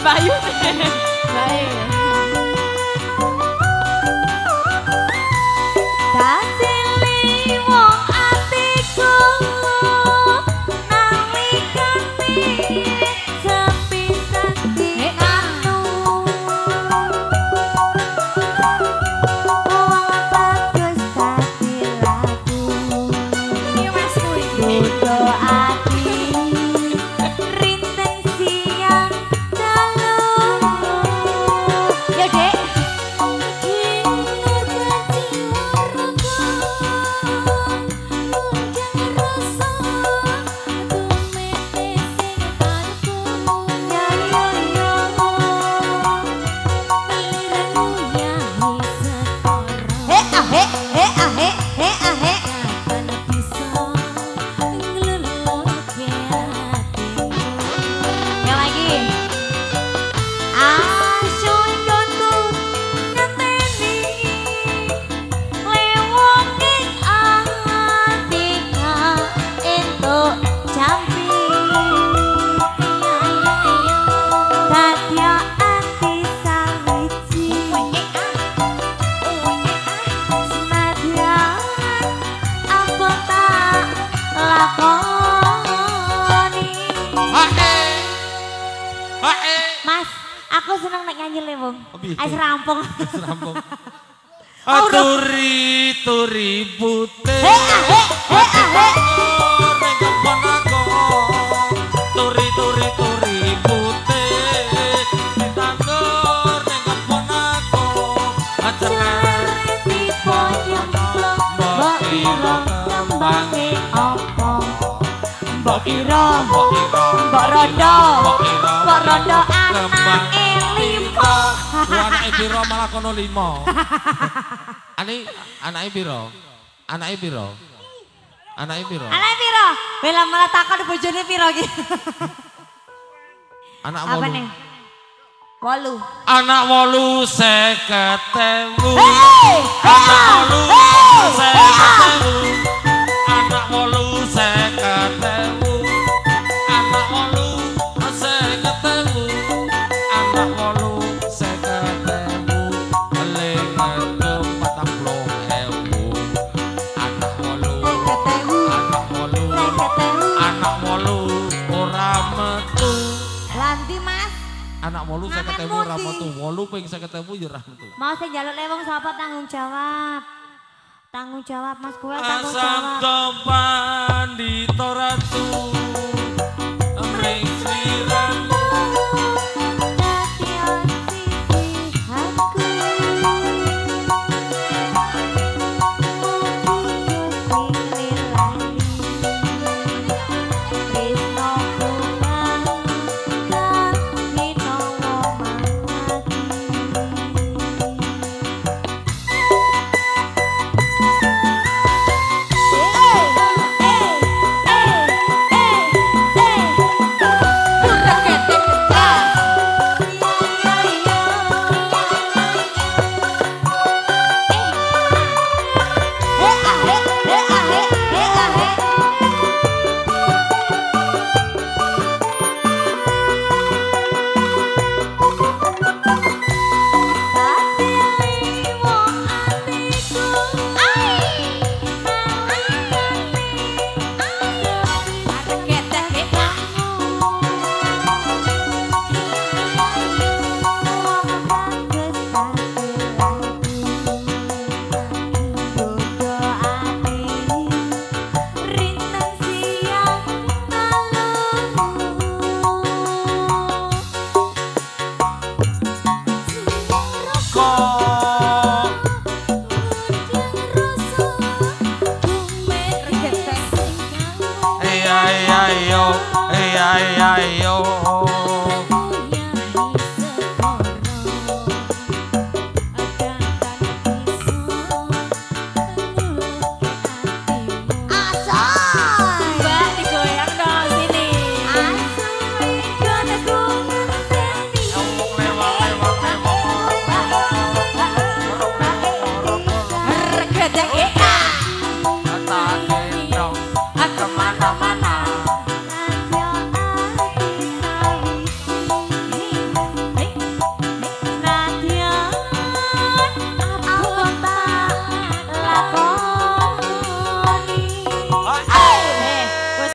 Bayu. Baik. Mas, aku seneng nek nyanyi le wong. Ais rampung. Rampung. Turi putih. Turi putih. Ditandur ning kebon aku. Ajar tipe nyemplung. Mbok ira tembange apa? Mbok ira, mbok rondo anake limo. Anake piro malah kono limo. Anake piro? Anake piro? Anake piro? Anake piro? Bela malah takon bojone piro iki. Anak 8. Apa nih? 8. Anak 8 50.000. Anak 8 50.000. Anak 8 50.000. Anak 8 50.000. Anak 8 50.000. Eling ngendem 40.000. Anak 8. Anak 8 ora metu. Lanti Mas. Anak 8 50.000 ora metu. 8 ping 50.000 ya ora metu. Mau sing njaluk lewong sapa tanggung jawab? Tanggung jawab Mas Kuel tanggung Asam jawab. topan di toratu Mring sliramu Dadian sisi aku. Mugi Gusti nglilani Tresno Hey, ay, ay, yo.